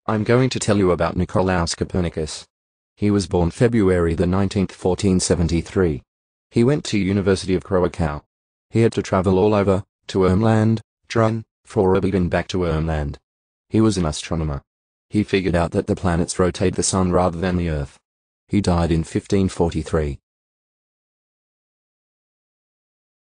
I'm going to tell you about Nicolaus Copernicus. He was born February the 19th, 1473. He went to University of Krakow. He had to travel all over, to Ermland, Drun, for a bit and back to Ermland. He was an astronomer. He figured out that the planets rotate the sun rather than the Earth. He died in 1543.